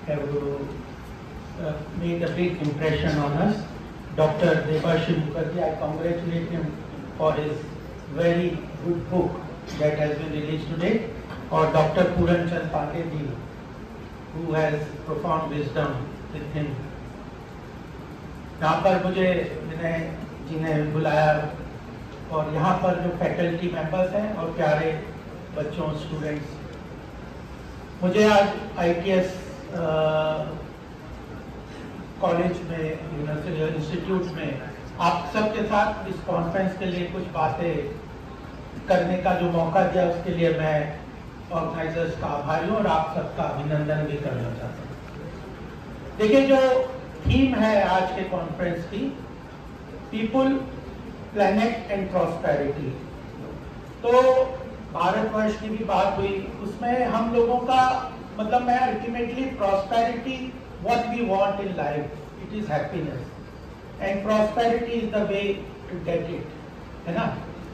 have made a big impression on us. Dr. Debashis Mukherjee, I congratulate him for his very good book that has been released today, or Dr. Puran Chand Pandey ji, who has profound wisdom with him. यहाँ पर मुझे जिन्हें बुलाया और यहाँ पर जो faculty members हैं और प्यारे बच्चों स्टूडेंट्स, मुझे आज ITS कॉलेज में यूनिवर्सिटी इंस्टीट्यूट में आप सबके साथ इस कॉन्फ्रेंस के लिए कुछ बातें करने का जो मौका दिया उसके लिए मैं ऑर्गेनाइजर्स का आभारी हूँ और आप सबका अभिनंदन भी करना चाहता हूँ। देखिए, जो थीम है आज के कॉन्फ्रेंस की, पीपल, प्लैनेट एंड प्रॉस्पेरिटी, तो भारतवर्ष की भी बात हुई, उसमें हम लोगों का मतलब मैं ultimately prosperity, what we want in life, it is happiness, and prosperity is the way to get it, है ना।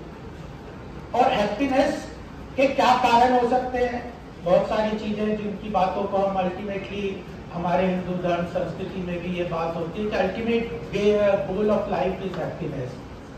और हैप्पीनेस के क्या कारण हो सकते हैं? बहुत सारी चीजें जिनकी बातों को हम अल्टीमेटली हमारे हिंदू धर्म संस्कृति में भी ये बात होती है कि ultimate goal of life is happiness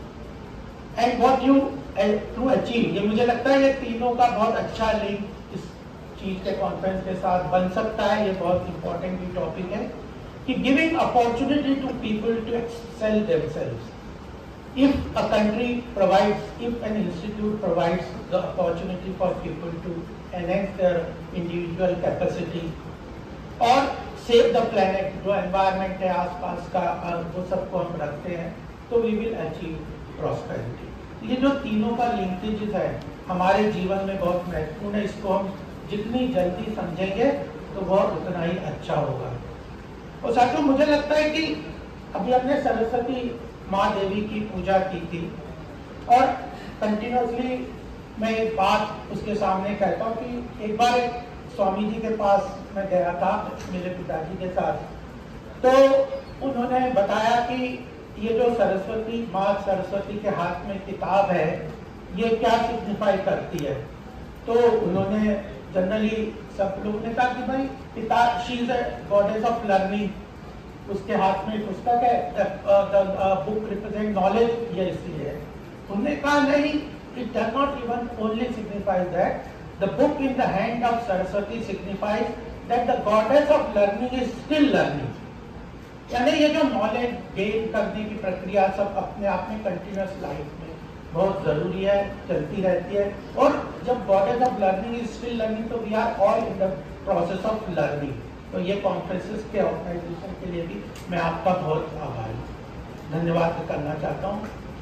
and what you to achieve. ये मुझे लगता है ये तीनों का बहुत अच्छा लिंक इस चीज के कॉन्फ्रेंस के साथ बन सकता है। ये बहुत इंपॉर्टेंट भी टॉपिक है कि giving opportunity to people to excel themselves. If a country provides, if an institute provides the opportunity for people to enhance their individual capacity और save the planet, जो environment है आसपास का, वो सबको हम रखते हैं, तो we will achieve prosperity। ये जो तीनों का लिंकेज है हमारे जीवन में बहुत महत्वपूर्ण है। इसको हम जितनी जल्दी समझेंगे तो वह उतना ही अच्छा होगा। और साथियों, मुझे लगता है कि अभी हमने सरस्वती माँ देवी की पूजा की थी और कंटिन्यूसली मैं एक बात उसके सामने कहता हूँ कि एक बार एक स्वामी जी के पास मैं गया था मेरे पिताजी के साथ, तो उन्होंने बताया कि ये जो सरस्वती माँ सरस्वती के हाथ में किताब है ये क्या सिग्निफाई करती है। तो उन्होंने जनरली सब लोग ने कहा कि भाई पिता she is a goddess of learning, उसके हाथ में पुस्तक है, बुक रिप्रेजेंट नॉलेज, ये इसलिए। उन्होंने कहा नहीं, it does not even only signify that, the book in the hand of Saraswati signifies that the goddess of learning is still learning. यानी ये जो नॉलेज गेन करने की प्रक्रिया सब अपने आप में कंटिन्यूअस लाइफ में बहुत जरूरी है, चलती रहती है। और जब goddess of learning is still learning, तो we are all in the process of learning. तो ये कॉन्फ्रेंसेस के ऑर्गेनाइजेशन के लिए भी मैं आपका बहुत आभारी धन्यवाद करना चाहता हूँ।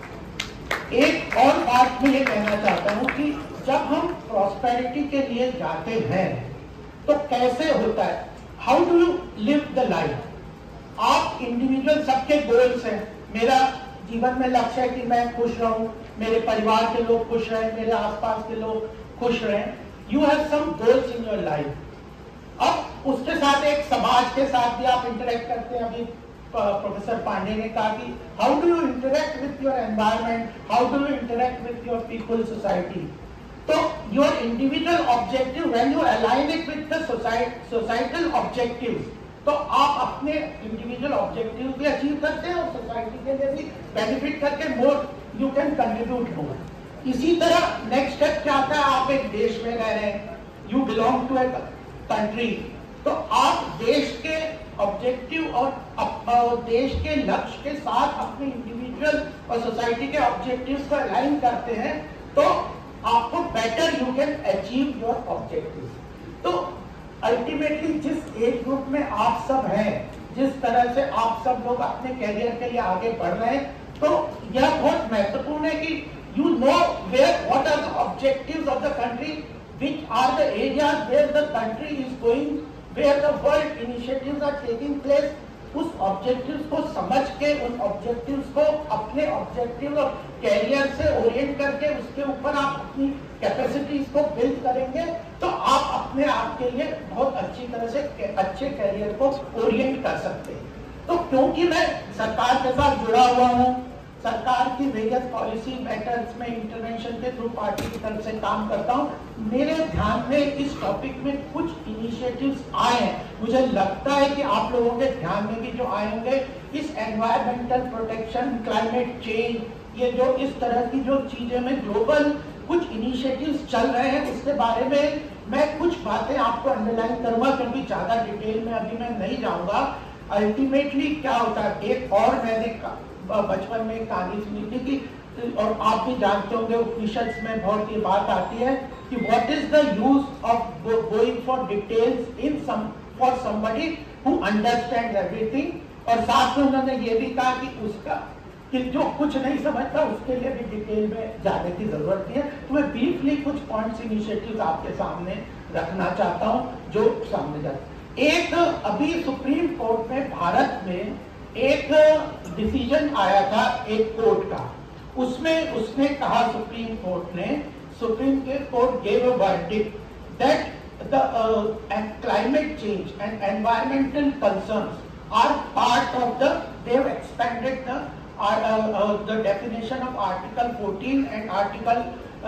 एक और बात मैं ये कहना चाहता हूँ कि जब हम प्रॉस्पेरिटी के लिए जाते हैं तो कैसे होता है, how do you live the life. आप इंडिविजुअल सबके गोल्स हैं, मेरा जीवन में लक्ष्य है कि मैं खुश रहूं, मेरे परिवार के लोग खुश रहें, मेरे आसपास के लोग खुश रहें। You have some goals in your life. अब उसके साथ एक समाज के साथ भी आप इंटरेक्ट करते हैं। अभी प्रोफेसर पांडे ने कहा कि how do you interact with your environment, how do you interact with your people, society. तो your individual objective when you align it with the societal objective, तो आप अपने इंडिविजुअल ऑब्जेक्टिव भी अचीव करते हैं और सोसाइटी के लिए भी बेनिफिट करके more you can contribute more. इसी तरह नेक्स्ट स्टेप क्या आता है, आप एक देश में रह रहे हैं, you belong to a country, तो आप देश के ऑब्जेक्टिव और देश के लक्ष्य के साथ अपने इंडिविजुअल और सोसाइटी के ऑब्जेक्टिव्स को अलाइन करते हैं, तो आपको better you can achieve your objective. तो अल्टीमेटली जिस एज ग्रुप में आप सब हैं, जिस तरह से आप सब लोग अपने कैरियर के लिए आगे बढ़ रहे हैं, तो यह बहुत महत्वपूर्ण है कि you know where what are the objectives of the country, which are the areas where the country is going, where the world initiatives are taking place। उस ऑब्जेक्टिव्स को समझ के उन ऑब्जेक्टिव्स को अपने ऑब्जेक्टिव और कैरियर से ओरिएंट करके उसके ऊपर आप अपनी कैपेसिटीज को बिल्ड करेंगे, तो आप अपने आप के लिए बहुत अच्छी तरह से अच्छे कैरियर को ओरिएंट कर सकते हैं। तो क्योंकि मैं सरकार के साथ जुड़ा हुआ हूँ, सरकार की वेरियस पॉलिसी मैटर्स में इंटरवेंशन के थ्रू पार्टी की तरफ से काम करता हूं, मेरे ध्यान में इस टॉपिक में कुछ इनिशिएटिव्स आए हैं मुझे लगता है कि आप लोगों के ध्यान में भी जो आए होंगे, इस एनवायरमेंटल प्रोटेक्शन, क्लाइमेट चेंज, ये जो इस तरह की जो चीजें में ग्लोबल कुछ इनिशिएटिव्स चल रहे हैं, उसके बारे में मैं कुछ बातें आपको अंडरलाइन करूंगा, क्योंकि ज्यादा डिटेल में अभी मैं नहीं जाऊंगा। अल्टीमेटली क्या होता है, एक और मैंने बचपन में एक कहानी सुनी थी कि, और आप भी जानते होंगे, उपनिषद में बहुत ये बात आती है कि what is the use of going for details in some for somebody who understand everything, और साथ में उन्होंने ये भी कहा कि उसका कि जो कुछ नहीं समझता उसके लिए भी डिटेल में जाने की जरूरत नहीं है। तो मैं ब्रीफली कुछ पॉइंट्स, इनिशिएटिव्स आपके सामने रखना चाहता हूं जो सामने जाते। एक अभी सुप्रीम कोर्ट में भारत में एक डिसीजन आया था एक कोर्ट का, उसमें उसने कहा, supreme court gave a verdict that the climate change and environmental concerns are part of the, they have expanded the definition of Article 14 and Article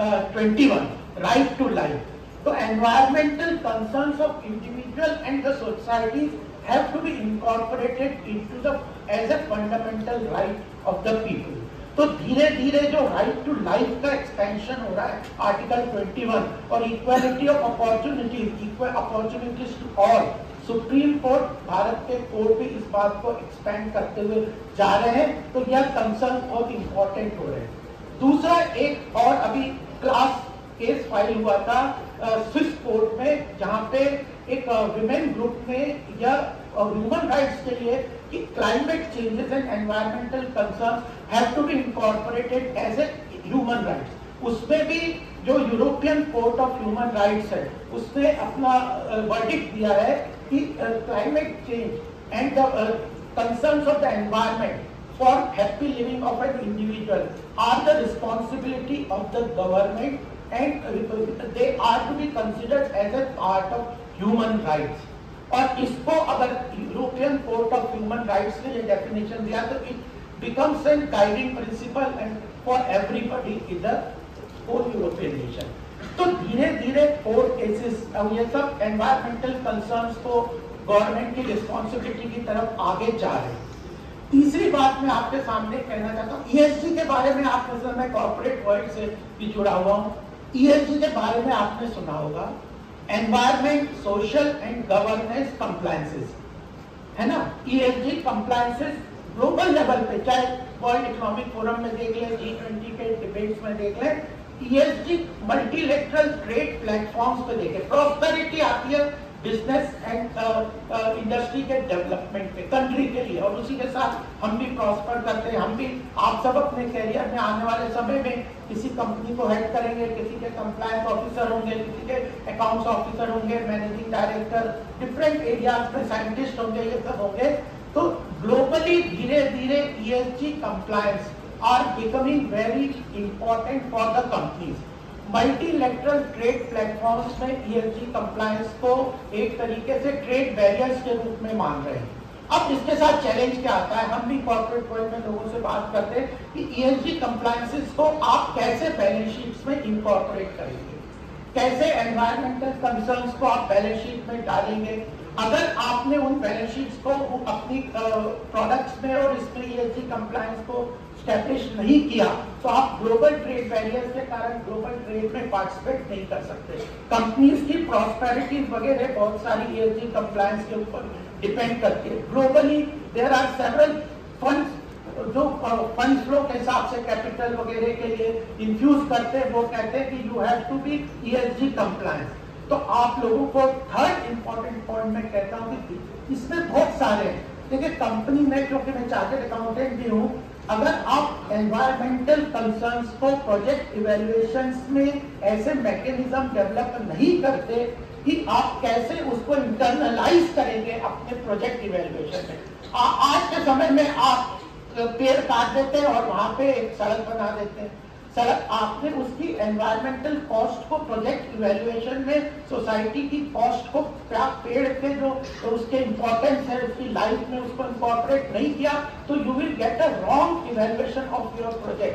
21, right to life. So environmental concerns of individual and the societies have to be incorporated into the as a fundamental right of the people. तो धीरे धीरे जो right to life का expansion हो रहा है article 21 और equality of opportunities, equal opportunities to all, supreme court, भारत के कोर्ट भी इस बात को एक्सपेंड करते हुए जा रहे हैं। तो यह कंसर्न बहुत इंपॉर्टेंट हो रहे हैं। दूसरा, एक और अभी क्लास केस फाइल हुआ था स्विस कोर्ट में, जहां पे एक विमेन ग्रुप ने यह ह्यूमन राइट्स के लिए कि climate changes and environmental concern have to be incorporated as a human rights. उसमें भी जो European court of human rights है, उसने अपना वर्डिक्ट दिया है कि climate change and the concerns of the environment for happy living of an individual are the responsibility of the government and they are to be considered as a part of human rights. और इसको अगर European court of human rights ने ये definition दिया तो it becomes an guiding principle and for everybody in the whole European nation. तो धीरे धीरे कोर्ट केसेस, अब ये सब एनवायरमेंटल कंसर्न्स को गवर्नमेंट की रिस्पॉन्सिबिलिटी की तरफ आगे जा रहे हैं। तीसरी बात मैं आपके सामने कहना चाहता हूँ, ईएसजी के बारे में आपने सुना, मैं कॉर्पोरेट वर्ल्ड से भी जुड़ा हुआ हूँ। ईएसजी के बारे में आपने सुना होगा, environment, social and governance compliances, है ना। ईएसजी कंप्लायंसेस ग्लोबल लेवल पे, चाहे वर्ल्ड इकोनॉमिक फोरम में देख लें, G20 के डिबेट्स में देख लें, ESG मल्टीलेटरल ट्रेड प्लेटफॉर्म्स पे देखें, प्रॉस्पेरिटी आती है बिजनेस एंड इंडस्ट्री के डेवलपमेंट पे, कंट्री के लिए, और उसी के साथ हम भी प्रॉस्पर करते हैं। हम भी, आप सब अपने कैरियर में आने वाले समय में किसी कंपनी को हेड करेंगे, किसी के कंप्लायंस ऑफिसर होंगे, किसी के अकाउंट्स ऑफिसर होंगे, मैनेजिंग डायरेक्टर, डिफरेंट एरियाज में साइंटिस्ट होंगे, ये सब होंगे। तो ग्लोबली धीरे धीरे ESG compliance are becoming very important for the companies. Multilateral trade platforms में ESG compliance को एक तरीके से ट्रेड बैरियर्स के रूप में मान रहे हैं। अब इसके साथ चैलेंज क्या आता है, हम भी कॉर्पोरेट वर्ल्ड में लोगों से बात करते हैं कि ESG compliances को आप कैसे बैलेंस शीट्स में इंकॉर्पोरेट करेंगे, कैसे एनवायरमेंटल कंसर्न्स को आप बैलेंस शीट में डालेंगे। अगर आपने उन बैलेंस शीट्स को अपनी प्रोडक्ट्स में और इसमें ESG कंप्लायंस को स्टैब्लिश नहीं किया तो आप ग्लोबल ट्रेड बैरियर्स के कारण ग्लोबल ट्रेड में पार्टिसिपेट नहीं कर सकते। कंपनीज की प्रॉस्पेरिटी वगैरह बहुत सारी ESG कंप्लायंस के ऊपर डिपेंड करती है। Globally there are several funds जो फंड फ्लो के हिसाब से कैपिटल वगैरह के लिए इंफ्यूज करते हैं, वो कहते हैं कि you have to be ESG compliance. तो आप लोगों को थर्ड इंपॉर्टेंट पॉइंट में कहता हूँ कि इसमें बहुत सारे हैं। देखिए, कंपनी में, क्योंकि मैं चार्टर्ड अकाउंटेंट भी हूँ, अगर आप एनवायरमेंटल कंसर्न्स को प्रोजेक्ट इवैल्यूएशंस में ऐसे मैकेनिज्म डेवलप नहीं करते कि आप कैसे उसको इंटरनलाइज करेंगे अपने प्रोजेक्ट इवैल्यूएशन में। आज के समय में आप पेड़ काट देते हैं और वहां पे एक सड़क बना देते हैं। सड़क, आपने उसकी एनवायरमेंटल कॉस्ट को प्रोजेक्ट इवैल्यूएशन में, सोसाइटी की कॉस्ट को, पेड़ के जो तो उसके इंपॉर्टेंस है उसकी लाइफ में, उसको इंकॉर्पोरेट नहीं किया तो you will get a wrong evaluation of your project.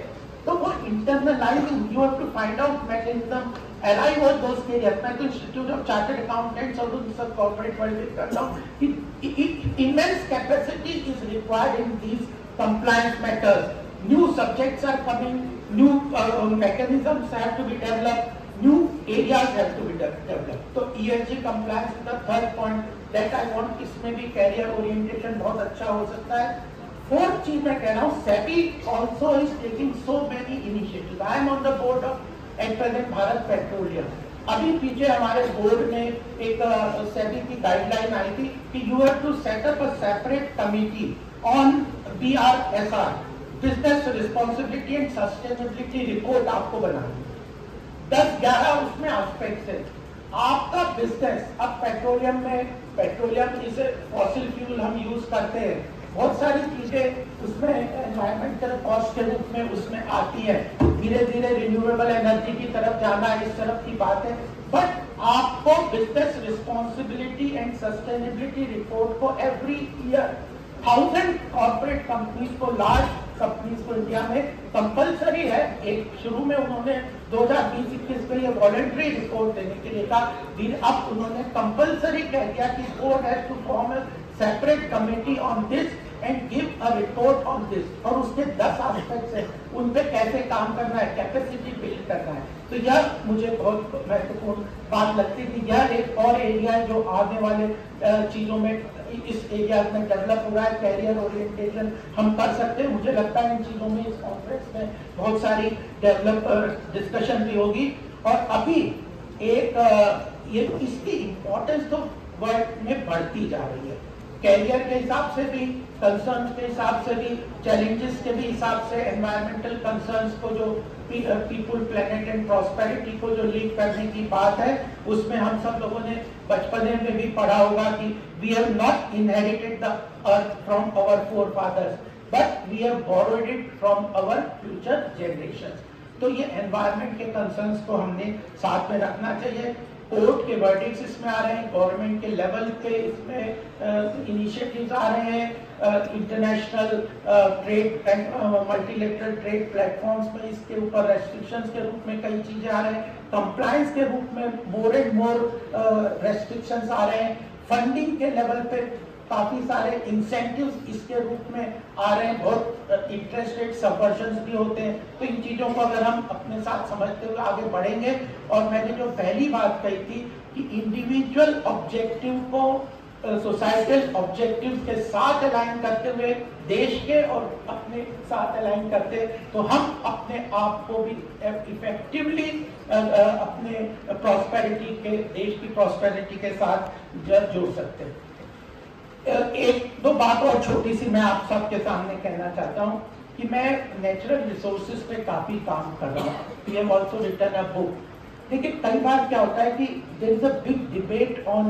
तो वो internalising, you have to find out mechanism, arrive on those areas. मैं तो इंस्टीट्यूट ऑफ चार्टर्ड अकाउंटेंट्स और उन सब कॉर्पोरेट वर्ल्ड में करता हूँ कि immense capacity is required in these compliance matters. New subjects are coming, new mechanisms have to be developed, new areas have to be developed. So ESG compliance is the third point that I want. इसमें भी career orientation बहुत अच्छा हो सकता है। Fourth चीज मैं कह रहा हूँ, SEBI also is taking so many initiatives. I am on the board of at present Bharat petroleum. अभी पीछे हमारे बोर्ड में एक SEBI की गाइडलाइन आई थी कि you have to set up a separate committee on BRSR, business responsibility and sustainability report आपको बनानी है। 10-11 उसमें एस्पेक्ट्स है। आपका बिजनेस, अब पेट्रोलियम में, पेट्रोलियम इज फॉसिल फ्यूल हम यूज करते हैं, बहुत सारी चीजें उसमें एनवायरमेंटल कॉस्ट के रूप में उसमें आती है। धीरे धीरे रिन्यूएबल एनर्जी की तरफ जाना, इस तरफ की बात है। बट आपको business responsibility and sustainability report को एवरी ईयर 1000 कॉर्पोरेट कंपनीज को, लार्ज कंपनीज को इंडिया में कंपलसरी है। एक शुरू में उन्होंने 2020-21 में ये वॉलंटरी रिपोर्ट देने के लिए कहा, फिर अब उन्होंने कंपलसरी कह दिया कि board has to form a separate committee on this and give a report on this. और उसके 10 एस्पेक्ट्स है, उन पे कैसे काम करना है, कैपेसिटी बिल्ड करना है। तो यह मुझे बहुत महत्वपूर्ण बात लगती थी। यह एक और एरिया है जो आने वाले चीजों में इस एरिया में डेवलप हो रहा है। कैरियर ओरिएंटेशन हम कर सकते हैं। मुझे लगता है इन चीजों में, इस कॉन्फ्रेंस में बहुत सारी डेवलप डिस्कशन भी होगी। और अभी एक ये इसकी इम्पोर्टेंस तो वर्ल्ड में बढ़ती जा रही है, कैरियर के हिसाब से भी, कंसर्न्स के हिसाब से भी, चैलेंजेस के भी हिसाब से। एनवायरमेंटल कंसर्न्स को जो पीपल, प्लेनेट एंड प्रॉस्पेरिटी को जो लीड करने की बात है, उसमें हम सब लोगों ने बचपने में भी पढ़ा होगा कि we have not inherited the earth from our forefathers but we have borrowed it from our future generations. तो ये एनवायरमेंट के कंसर्न्स को हमने साथ में रखना चाहिए। कोर्ट के वर्डिक्ट्स इसमें आ रहे हैं, गवर्नमेंट के लेवल पे इसमें इनिशिएटिव्स आ रहे हैं, international trade and multilateral trade platforms में इसके ऊपर रेस्ट्रिक्शंस के रूप में कई चीजें आ रहे हैं, कंप्लायंस के रूप में मोर एंड मोर रेस्ट्रिक्शंस आ रहे हैं, फंडिंग के लेवल पे काफी सारे इंसेंटिव्स इसके रूप में आ रहे हैं, बहुत इंटरेस्ट रेट सबवर्जन्स भी होते हैं। तो इन चीजों को अगर हम अपने साथ समझते हुए आगे बढ़ेंगे, और मैंने जो पहली बात कही थी कि इंडिविजुअल ऑब्जेक्टिव को सोसाइटल ऑब्जेक्टिव के साथ अलाइन करते हुए, देश के और अपने साथ अलाइन करते, तो हम अपने आप को भी इफेक्टिवली अपने प्रॉस्पेरिटी के, देश की प्रॉस्पेरिटी के साथ जोड़ सकते हैं। एक दो बात और छोटी सी मैं आप सबके सामने कहना चाहता हूँ कि मैं नेचुरल रिसोर्सेज पे काफी काम कर रहा हूँ। We have also written a book. लेकिन कई बार क्या होता है कि there is a big debate on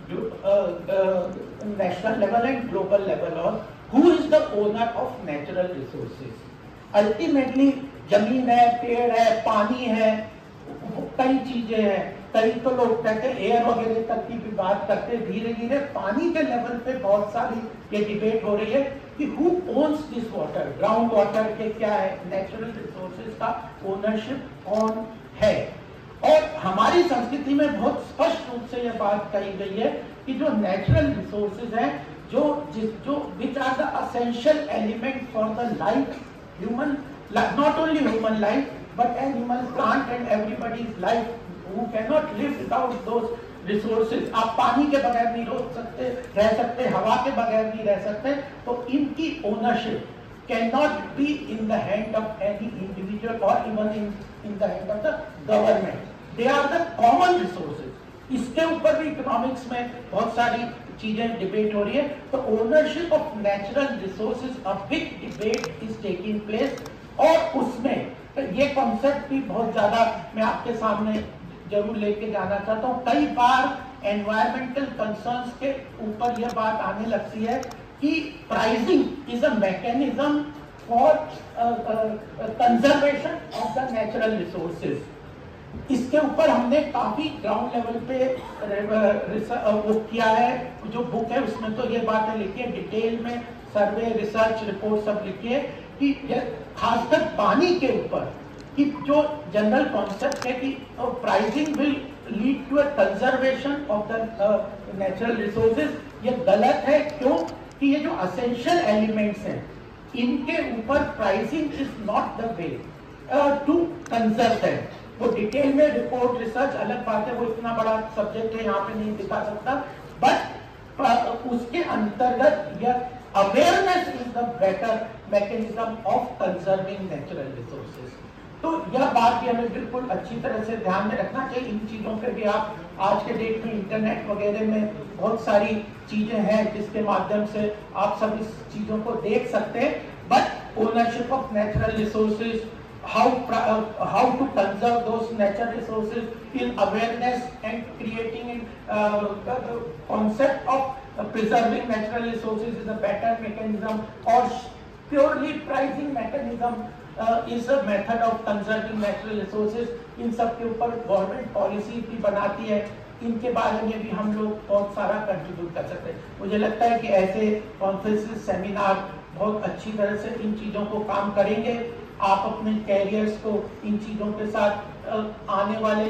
national level and global level on who is the owner of natural resources. Ultimately जमीन है, पेड़ है, पानी है, कई चीजें हैं। कई तो लोग कहते हैं एयर वगैरह तक की भी बात करते हैं। धीरे धीरे पानी के लेवल पे बहुत सारी ये डिबेट हो रही है कि who owns this water, ground water के क्या है, नेचुरल रिसोर्सेज का ओनरशिप कौन है। और हमारी संस्कृति में बहुत स्पष्ट रूप से यह बात कही गई है कि जो नेचुरल रिसोर्सेज हैं, जो which are the essential element for the life, human, not only human life but animal, plant and everybody's life, who cannot live without those resources। आप पानी के बगैर नहीं रह सकते, हवा के बगैर नहीं रह सकते। तो इनकी ownership cannot be in the hand of any individual or even in the hand of the government. They are the common resources. इसके ऊपर भी इकोनॉमिक्स में बहुत सारी चीजें डिबेट हो रही है। तो ownership of natural resources, a big debate is taking place. और उसमें तो ये कॉन्सेप्ट भी बहुत ज्यादा मैं आपके सामने जरूर लेके जाना चाहता हूँ। कई बार एनवायरमेंटल कंसर्न्स के ऊपर यह बात आने लगती है कि pricing is a mechanism for conservation of the natural resources. इसके ऊपर हमने काफी ग्राउंड लेवल पे वो किया है। जो बुक है उसमें तो ये बातें लिखी है, डिटेल में सर्वे, रिसर्च रिपोर्ट सब लिखी है कि खासकर पानी के ऊपर कि जो जनरल कॉन्सेप्ट है कि pricing will lead to a conservation of the natural resources, ये गलत है। क्यों कि ये जो असेंशियल एलिमेंट्स हैं इनके ऊपर pricing is not the way to conserve them. वो डिटेल में रिपोर्ट रिसर्च अलग बात है, वो इतना बड़ा सब्जेक्ट है, यहाँ पे नहीं दिखा सकता, बट उसके अंतर्गत यह awareness is the better mechanism of conserving natural resources. तो यह बात भी हमें बिल्कुल अच्छी तरह से ध्यान में रखना चाहिए। इन चीजों पे भी आप आज के डेट में इंटरनेट वगैरह में बहुत सारी चीजें हैं जिसके माध्यम से आप सब इस चीजों को देख सकते हैं। But ownership of natural resources, how to conserve those natural resources, in awareness and creating the concept of preserving natural resources is a better mechanism, or purely pricing mechanism is a method of conserving natural resources। इन सब के ऊपर government policy भी बनाती है, इनके बारे में भी हम लोग बहुत सारा कंट्रीब्यूट कर सकते हैं। मुझे लगता है कि ऐसे कॉन्फ्रेंसेस, सेमिनार बहुत अच्छी तरह से इन चीज़ों को काम करेंगे। आप अपने कैरियर्स को इन चीज़ों के साथ आने वाले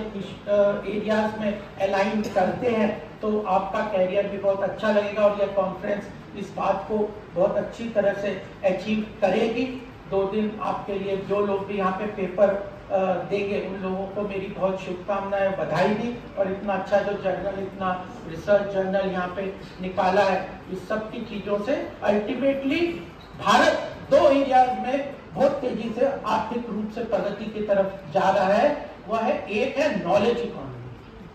एरियाज में अलाइन करते हैं तो आपका कैरियर भी बहुत अच्छा लगेगा, और यह कॉन्फ्रेंस इस बात को बहुत अच्छी तरह से अचीव करेगी। 2 दिन आपके लिए जो लोग भी यहाँ पे पेपर देंगे उन लोगों को मेरी बहुत शुभकामनाएं, बधाई दी। और इतना अच्छा जो जर्नल, इतना रिसर्च जर्नल यहाँ पे निकाला है, इस सब की चीज़ों से अल्टीमेटली भारत 2 एरियाज में बहुत तेजी से आर्थिक रूप से प्रगति की तरफ जा रहा है। वह है, एक है knowledge economy.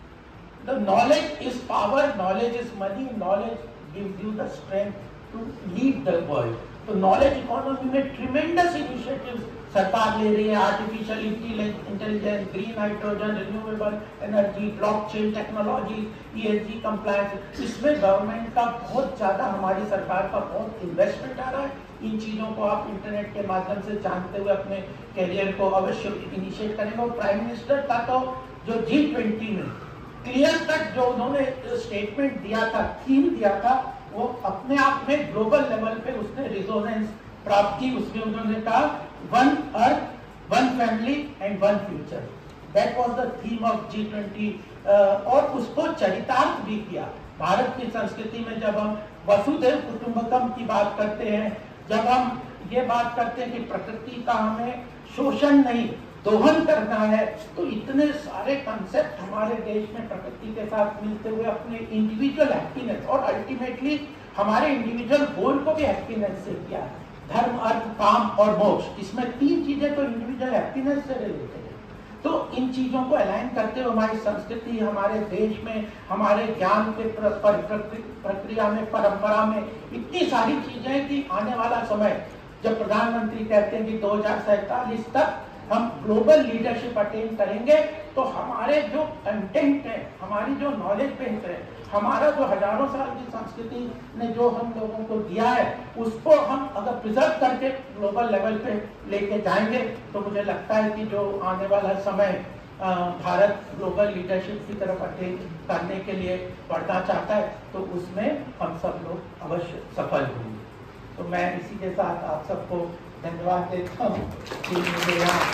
The knowledge is power, knowledge is money, knowledge gives you the strength to lead the world. तो नॉलेज इकोनॉमी में ट्रिमेंडस इनिशिएटिव्स सरकार ले रही है। Artificial intelligence, green hydrogen, renewable energy, blockchain technology, ESG compliance, इसमें government का बहुत ज्यादा, हमारी सरकार का बहुत इन्वेस्टमेंट आ रहा है। इन चीजों को आप इंटरनेट के माध्यम से जानते हुए अपने कैरियर को अवश्य इनिशिएट करेंगे। और प्राइम मिनिस्टर का तो जो G20 में क्लियर कट जो उन्होंने स्टेटमेंट दिया था, थीम दिया था, वो अपने आप में ग्लोबल लेवल पे उसने रिजोनेंस प्राप्त की। उसमें उन्होंने कहा 1 earth, 1 family and 1 future. That was the theme of G20, और उसको चरितार्थ भी किया। भारत की संस्कृति में जब हम वसुधैव कुटुंबकम की बात करते हैं, जब हम ये बात करते हैं कि प्रकृति का हमें शोषण नहीं, दोहन करना है, तो इतने सारे कंसेप्ट हमारे देश में प्रकृति के साथ मिलते हुए अपने इंडिविजुअल हैप्पीनेस और अल्टीमेटली हमारे इंडिविजुअल गोल को भी हैप्पीनेस से किया। धर्म, अर्थ, काम और मोक्ष, इसमें 3 चीजें तो इंडिविजुअल हैप्पीनेस से रिलेटेड है। तो इन चीजों को अलाइन करते हुए हमारी संस्कृति, हमारे देश में, हमारे ज्ञान के प्रक्रिया में, परंपरा में इतनी सारी चीजें कि आने वाला समय जब प्रधानमंत्री कहते हैं कि 2047 तक हम ग्लोबल लीडरशिप अटेन करेंगे, तो हमारे जो कंटेंट है, हमारी जो नॉलेज बेस है, हमारा जो हजारों साल की संस्कृति ने जो हम लोगों को दिया है, उसको हम अगर प्रिजर्व करके ग्लोबल लेवल पे लेके जाएंगे तो मुझे लगता है कि जो आने वाला समय भारत ग्लोबल लीडरशिप की तरफ अटेन करने के लिए बढ़ना चाहता है, तो उसमें हम सब लोग अवश्य सफल होंगे। तो मैं इसी के साथ आप सबको धन्यवाद देता हूँ कि मुझे यहाँ